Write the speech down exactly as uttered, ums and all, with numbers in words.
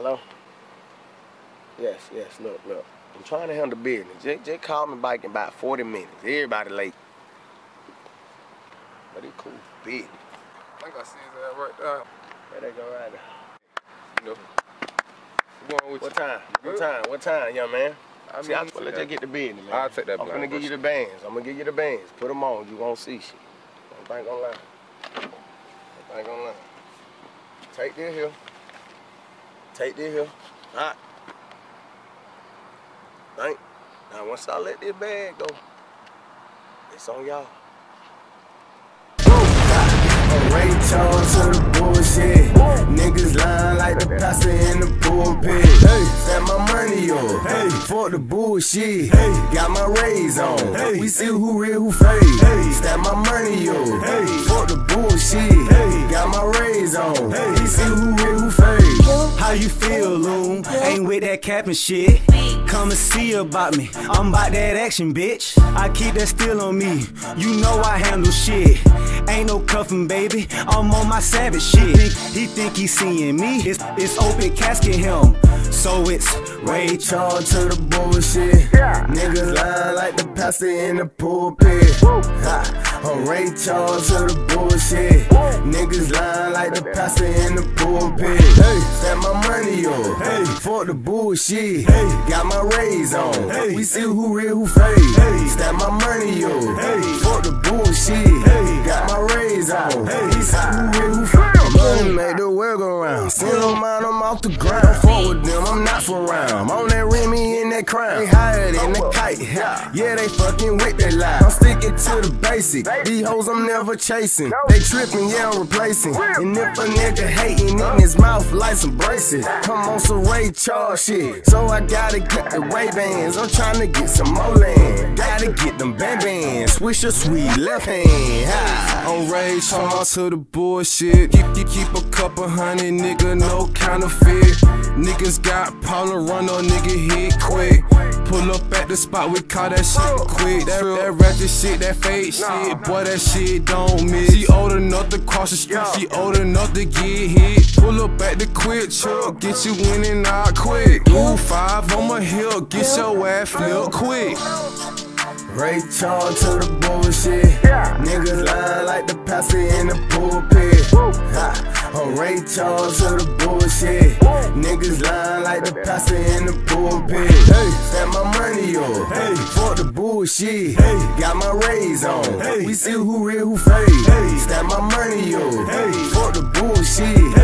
Hello? Yes, yes, look, look. I'm trying to handle business. Just, just call me back in about forty minutes. Everybody late. But it cool. Big. I think I see his ass right there. There they go right there. You know. What's going with what you? time? What time? What time, young man? I mean, see, I, well, let's just get the business, man. I'll take that I'm blind gonna give you the bands. I'm gonna give you the bands. Put them on. You won't see shit. Don't think gonna lie. Don't think gonna lie. Take this here. Take this here. All right. Think. Now once I let this bag go, it's on y'all. Ray Charles to the bullshit. Niggas lying like the pastor in the pulpit. Hey, stand my money up. Hey, for the bullshit. Hey, got my rays on. Hey, we see who real, who fake. Hey, stand my money up. Hey, for the bullshit. Hey, got my rays on. Hey, we see who real, who fake. How you feel, Loon? Ain't with that capping shit. Come and see about me. I'm about that action, bitch. I keep that still on me. You know I handle shit. Ain't no cuffin', baby. I'm on my savage shit. He think he seeing me. It's, it's open casket him. So it's Ray Charles to the bullshit. Niggas lying like the pastor in the pulpit. Ha, I'm Ray Charles to the bullshit. Niggas lying like the pastor in the pulpit. Hey, stand my money up. Hey, for the bullshit. Hey, got my rays on. Hey, we see who real, who fake. Hey, stand my money up. Hey, for the bullshit. Hey, got my rays on. Hey, we see who real, who fake. Money made the world go round. See no mind, I'm off the ground. Fuck with them, I'm not for round. I'm on that Remy in that crown. They higher than the kite. Yeah, they fucking with that lie. I'm sticking to the basic. These hoes I'm never chasing. They tripping, yeah, I'm replacing. And if a nigga hating in his mouth, like some braces. Come on some Ray Charles shit. So I gotta get the Ray-Bans. I'm trying to get some more land. Gotta get them band-bands. Swish a sweet left hand. Ha. On Ray Charles to the bullshit. Keep, keep, keep a couple hundred, nigga, no counterfeit. Niggas got power, run on nigga hit quick. Pull up at the spot, we call that shit quick. That, that ratchet shit, that fake shit, boy, that shit don't miss. She old enough to cross the street, she old enough to get hit. Pull up at the quick truck, get you in and out quick. Ooh, five on my hill, get your ass flipped quick. Ray Charles to the bullshit. Niggas lying like the pastor in the pulpit. Ha, I'm Ray Charles to the bullshit. Niggas lying like the pastor in the pulpit. Hey, stand my money up. Hey, for the bullshit. Hey, got my rays on. Hey, we see who real, who fake. Hey, stand my money up. Hey, for the bullshit.